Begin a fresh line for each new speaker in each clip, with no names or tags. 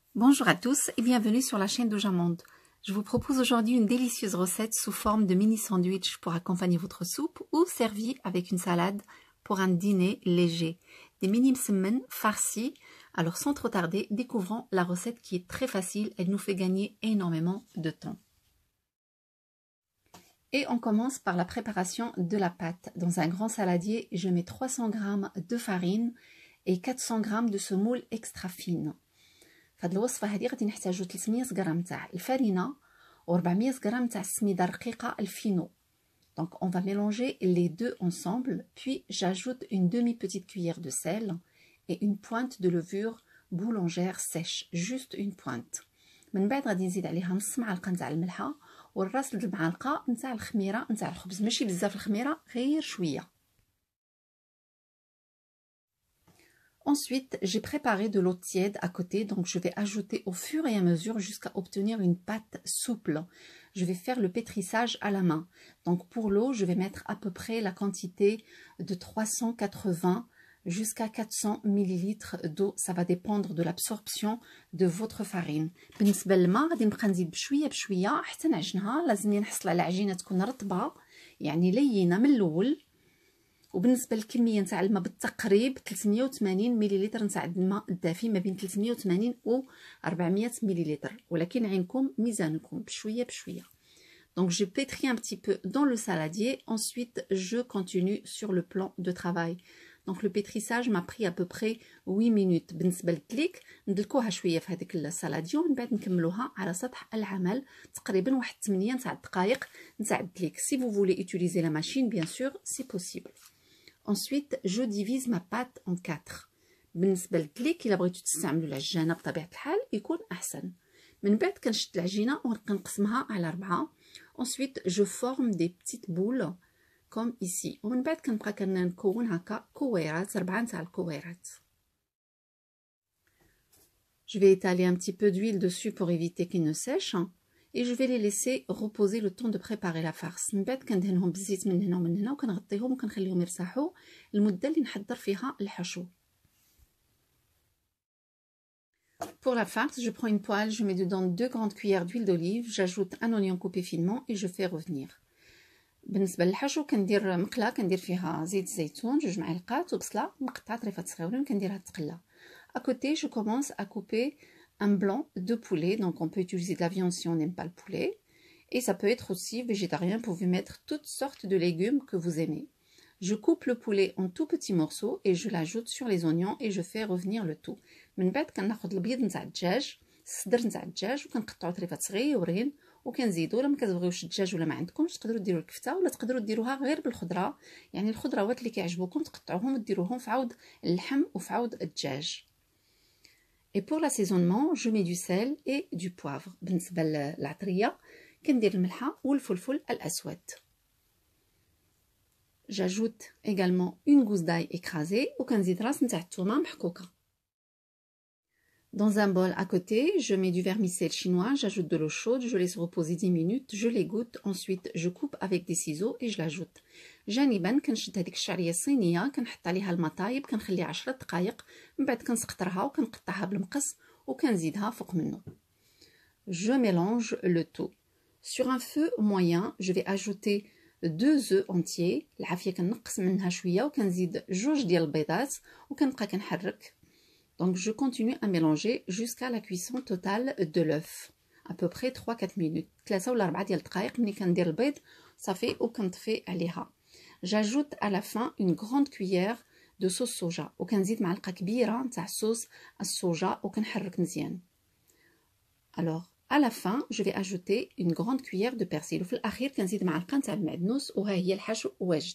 Bonjour à tous et bienvenue sur la chaîne d'Ojamonde. Je vous propose aujourd'hui une délicieuse recette sous forme de mini sandwich pour accompagner votre soupe ou servi avec une salade pour un dîner léger. Des mini msemen farcis. Alors sans trop tarder, découvrons la recette qui est très facile, elle nous fait gagner énormément de temps. Et on commence par la préparation de la pâte. Dans un grand saladier, je mets 300 g de farine et 400 g de semoule extra fine. في هذه الوصفه هذه غادي نحتاجو 300 غرام تاع الفرينه و 400 غرام تاع السميده رقيقه الفينو. Donc on va mélanger les deux ensemble, puis j'ajoute une demi-petite cuillère de sel et une pointe de levure boulangère sèche, juste une pointe. من بعد غادي نزيد عليها نص معلقه نتاع الملحه والراس د المعلقه نتاع الخميره نتاع الخبز، ماشي بزاف الخميره غير شويه. Ensuite, j'ai préparé de l'eau tiède à côté, donc je vais ajouter au fur et à mesure jusqu'à obtenir une pâte souple. Je vais faire le pétrissage à la main. Donc pour l'eau, je vais mettre à peu près la quantité de 380 jusqu'à 400 ml d'eau. Ça va dépendre de l'absorption de votre farine. بالنسبة للماء غادي نبقى نزيد بشوية بشوية حتى نعجنها. لازم نحصل على عجينة تكون رطبة يعني لينة من الأول. وبالنسبه للكميه نتاع الماء بالتقريب 380 ملل نتاع الماء الدافي، ما بين 380 و 400 ملل، ولكن عينكم ميزانكم بشويه بشويه. Donc je pétris un petit peu dans le saladier, ensuite je continue sur le plan de travail. Donc le pétrissage m'a pris à peu près 8 minutes. بالنسبه للتليك ندلكوها شويه في هذيك السالاديو ومن بعد نكملوها على سطح العمل تقريبا واحد 8 نتاع الدقائق نتاع التليك. Si vous voulez utiliser la machine, bien sûr, c'est possible. Ensuite, je divise ma pâte en 4. بالنسبة للتليك إلا بغيتو تستعملوا العجانة بطبيعة الحال يكون أحسن. من بعد كنشد العجينة ونقسمها على 4. Ensuite, je forme des petites boules comme ici. ومن بعد كنبقى كنكون هكا كويرات 4 نتاع الكويرات. Je vais étaler un petit peu d'huile dessus pour éviter qu'ils ne sèchent. Et je vais les laisser reposer le temps de préparer la farce. من بعد كندهنهم بالزيت من هنا ومن هنا وكنغطيهم وكنخليهم يرتاحوا المده اللي نحضر فيها الحشو. Pour la farce, je prends une poêle, je mets dedans 2 grandes cuillères d'huile d'olive, j'ajoute un oignon coupé finement et je fais revenir. بالنسبه للحشو كندير مقله كندير فيها زيت زيتون 2 معالق وبصله مقطعه طريفات صغيورين كنديرها تقله. À côté, je commence à couper un blanc de poulet, donc on peut utiliser de la viande si on n'aime pas le poulet, et ça peut être aussi végétarien, vous pouvez mettre toutes sortes de légumes que vous aimez. Je coupe le poulet en tout petits morceaux et je l'ajoute sur les oignons et je fais revenir le tout. من بعد كناخذ البيض نتاع الدجاج، الصدر نتاع الدجاج وكنقطعو طريفات صغيورين وكنزيدو. لما كتبغيوش الدجاج ولا ما عندكمش تقدروا ديروا الكفته ولا تقدروا ديروها غير بالخضره، يعني الخضروات اللي كيعجبوكم تقطعوهم وديروهم في عود اللحم وفي عود الدجاج. Et pour l'assaisonnement, je mets du sel et du poivre. بالنسبة للعطرية كندير الملحة والفلفل الأسود. J'ajoute également une gousse d'ail écrasée وكنزيد راس نتاع الثومة محكوكة. Dans un bol à côté, je mets du vermicelle chinois, j'ajoute de l'eau chaude, je laisse reposer 10 minutes, je l'égoutte, ensuite je coupe avec des ciseaux et je l'ajoute. جانبا كنشد هذيك الشعريه الصينيه كنحط عليها المطايب كنخليها 10 دقائق، من بعد كنسقطرها وكنقطعها بالمقص وكنزيدها فوق منه. Je mélange le tout. Sur un feu moyen, je vais ajouter 2 œufs entiers. العافيه كنقص منها شويه وكنزيد 2 ديال البيضات وكنبقى كنحرك. Donc je continue à mélanger jusqu'à la cuisson totale de l'œuf. À peu près 3-4 minutes. 3 ولا 4 ديال الدقائق ملي كندير البيض صافي وكنطفي عليها. J'ajoute à la fin une grande cuillère de sauce soja وكنزيد معلقه كبيره نتاع صوص الصوجا وكنحرك مزيان. Alors à la fin je vais ajouter une grande cuillère de persil وفي الاخير كنزيد معلقه نتاع المعدنوس وها هي الحشو واجد.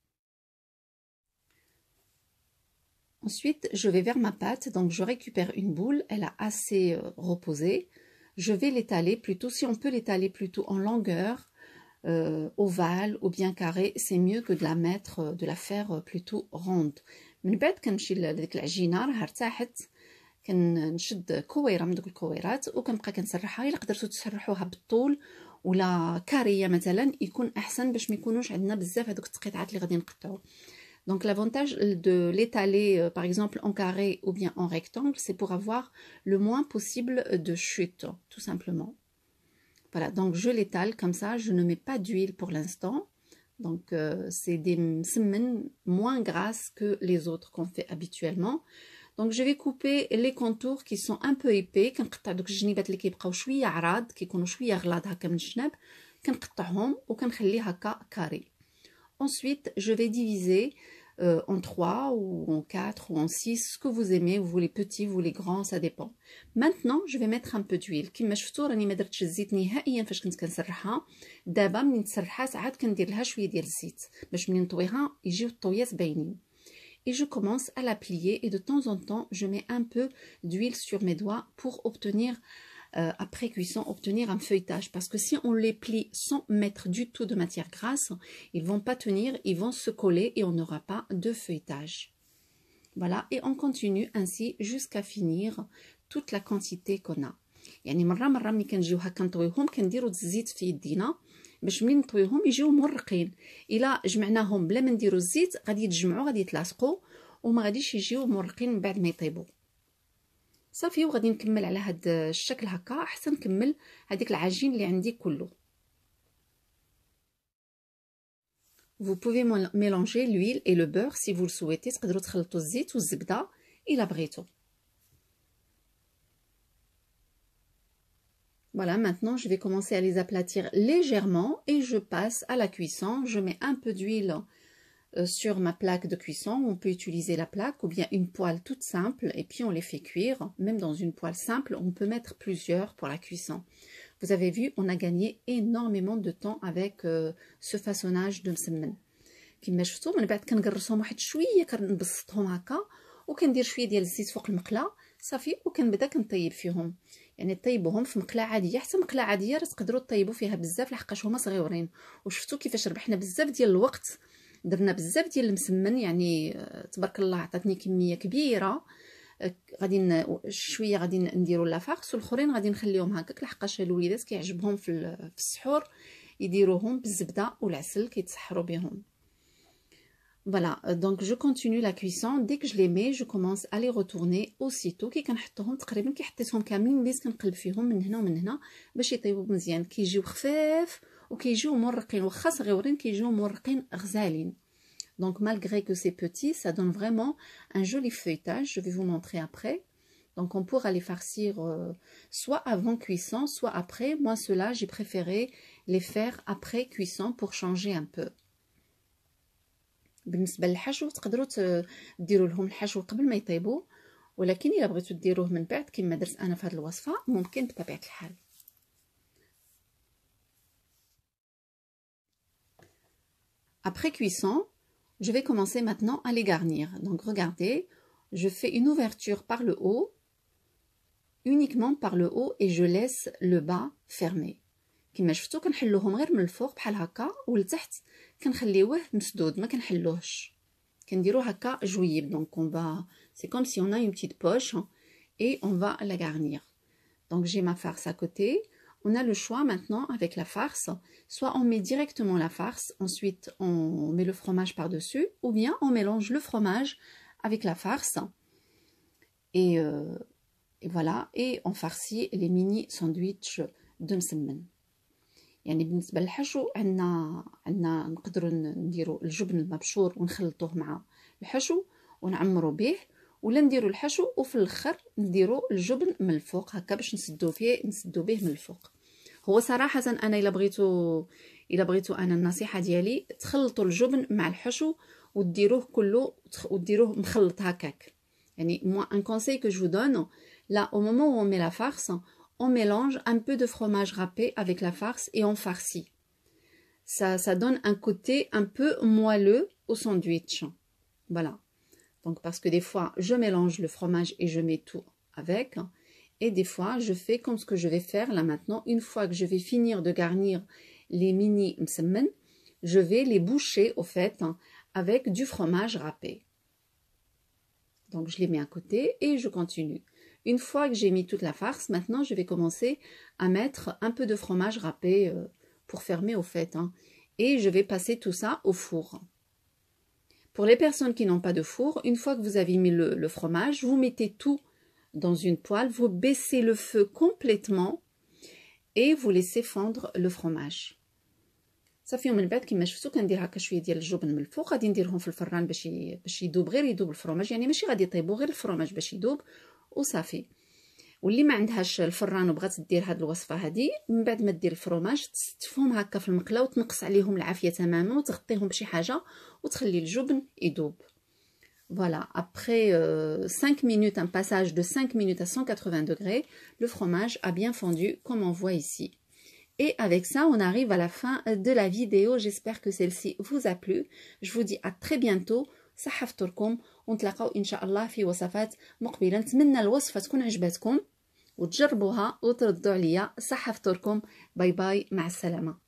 Ensuite, je vais vers ma pâte, donc je récupère une boule, elle a assez reposé. Je vais l'étaler plutôt, si on peut l'étaler plutôt en longueur, ovale ou bien carré, c'est mieux que de la mettre, de la faire plutôt ronde. من بعد كنمشي لديك العجينه راها ارتاحت كنشد كويره من دوك الكويرات وكنبقى كنسرحها. الا قدرتوا تسرحوها بالطول ولا كاريه مثلا يكون احسن باش ما يكونوش عندنا بزاف هذوك التقطعات اللي غادي نقطعوا. Donc l'avantage de l'étaler par exemple en carré ou bien en rectangle, c'est pour avoir le moins possible de chute, tout simplement. Voilà, donc je l'étale comme ça, je ne mets pas d'huile pour l'instant. Donc c'est des msemen moins grasses que les autres qu'on fait habituellement. Donc je vais couper les contours qui sont un peu épais. كنقطع دوك الجنيبات اللي كيبقاو شويه عراض كيكونوا شويه غلاظ هكا من الجناب كنقطعهم وكنخليه هكا كاري. Ensuite, je vais diviser en 3 ou en 4 ou en 6, ce que vous aimez, vous les petits, vous les grands, ça dépend. Maintenant, je vais mettre un peu d'huile. كما شفتوا راني ما درتش الزيت نهائيا فاش كنت كنسرحها. دابا منين تسرحها ساعات كندير لها شويه ديال الزيت باش منين نطويها يجيو الطويات باينين. Et je commence à la plier et de temps en temps, je mets un peu d'huile sur mes doigts pour obtenir après cuisson, obtenir un feuilletage. Parce que si on les plie sans mettre du tout de matière grasse, ils ne vont pas tenir, ils vont se coller et on n'aura pas de feuilletage. Voilà, et on continue ainsi jusqu'à finir toute la quantité qu'on a. يعني مرة ملي كنجيو هكا نطويوهم كنديروا الزيت في يدينا باش ملي نطويوهم يجيو مرقين. الا جمعناهم بلا ما نديروا الزيت غادي يتجمعوا غادي يتلاصقوا وما غاديش يجيو مرقين من بعد ما يطيبوا. صافي وغادي نكمل على هذا الشكل هكا احسن نكمل هذيك العجين اللي عندي كله. Vous pouvez mélanger l'huile et le beurre si vous le souhaitez. تقدروا تخلطوا الزيت والزبده الا بغيتوا. Voilà, maintenant je vais commencer à les aplatir légèrement et je passe à la cuisson. Je mets un peu d'huile sur ma plaque de cuisson. On peut utiliser la plaque ou bien une poêle toute simple et puis on les fait cuire. Même dans une poêle simple, on peut mettre plusieurs pour la cuisson. Vous avez vu, on a gagné énormément de temps avec ce façonnage de msemen. كما شفتوا من بعد كنقرصهم واحد شويه كنبسطهم هكا وكندير شويه ديال الزيت فوق المقله صافي وكنبدا كنطيب فيهم. يعني طيبوهم في مقله عاديه حتى مقله عاديه راه تقدروا طيبوا فيها بزاف لحقاش هما صغيورين. وشفتوا كيفاش ربحنا بزاف ديال الوقت درنا بزاف ديال المسمن يعني تبارك الله عطاتني كميه كبيره. غادي شويه غادي نديروا لافارس والاخرين غادي نخليهم هكاك لحقاش الوليدات كيعجبهم في السحور يديروهم بالزبده والعسل كيتسحروا بهم. Voilà, donc je continue la cuisson. Dès que je les mets, je commence à les retourner aussitôt. كي كنحطهم تقريبا كي حطيتهم كاملين بديت كنقلب فيهم من هنا ومن هنا باش يطيبوا مزيان. كيجيو خفاف وكيجيو مرقين واخا صغيورين كيجيو مرقين غزالين. Donc malgré que c'est petit, ça donne vraiment un joli feuilletage. Je vais vous montrer après. Donc on pourra les farcir soit avant cuisson, soit après. Moi ceux-là, j'ai préféré les faire après cuisson pour changer un peu. بالنسبه للحشو تقدروا ديروا لهم الحشو قبل ما يطيبوا ولكن الا بغيتوا ديروه من بعد كما درت انا في هذه الوصفه ممكن بطبيعه الحال. Après cuisson, je vais commencer maintenant à les garnir. Donc regardez, je fais une ouverture par le haut, uniquement par le haut et je laisse le bas fermé. كما شفتوا كنحلوهم غير من الفوق بحال هكا ولتحت كنخليوه مسدود ما كنحلوهش كنديرو هكا جويب. Donc on va c'est comme si on a une petite poche et on va la garnir. Donc j'ai ma farce à côté. On a le choix maintenant avec la farce, soit on met directement la farce, ensuite on met le fromage par-dessus ou bien on mélange le fromage avec la farce et voilà et on farcit les mini sandwichs de msemen. يعني بالنسبه للحشو عندنا نقدروا نديروا الجبن المبشور ونخلطوه مع الحشو ونعمروا به ولا نديروا الحشو وفي الاخر نديروا الجبن من الفوق هكا باش نسدوا به من الفوق. هو صراحه انا الا بغيتوا انا النصيحه ديالي تخلطوا الجبن مع الحشو وديروه كله وديروه مخلط هكاك. يعني moi un conseil que je vous donne là au moment où on met la farce on mélange un peu de fromage râpé avec la farce et on farcit. Ça donne un côté un peu moelleux au sandwich. Voilà. Donc parce que des fois, je mélange le fromage et je mets tout avec. Et des fois, je fais comme ce que je vais faire là maintenant. Une fois que je vais finir de garnir les mini msemen, je vais les boucher au fait avec du fromage râpé. Donc je les mets à côté et je continue. Une fois que j'ai mis toute la farce, maintenant je vais commencer à mettre un peu de fromage râpé pour fermer au fait. Et je vais passer tout ça au four. Pour les personnes qui n'ont pas de four, une fois que vous avez mis le fromage, vous mettez tout dans une poêle, vous baissez le feu complètement et vous laissez fondre le fromage. صافي ومن بعد كما شفتوا كندير هكا شويه ديال الجبن من الفوق، غادي نديرهم في الفران باش يذوب، غير يذوب الفرماج، يعني ماشي غادي يطيبوا، غير الفرماج باش يذوب وصافي. واللي ما عندهاش الفران وبغات دير هاد الوصفه هادي، من بعد ما دير الفرماج تستفهم هكا في المقله وتنقص عليهم العافيه تماما وتغطيهم بشي حاجه وتخلي الجبن يذوب. Voilà, après 5 minutes, un passage de 5 minutes à 180 degrés, le fromage a bien fondu comme on voit ici. Et avec ça, on arrive à la fin de la vidéo. J'espère que celle-ci vous a plu. Je vous dis à très bientôt. صحة فطوركم ونتلاقاو إن شاء الله في وصفات مقبلة. نتمنى الوصفة تكون عجبتكم وتجربوها وتردوا عليا. صحة فطوركم. باي باي، مع السلامة.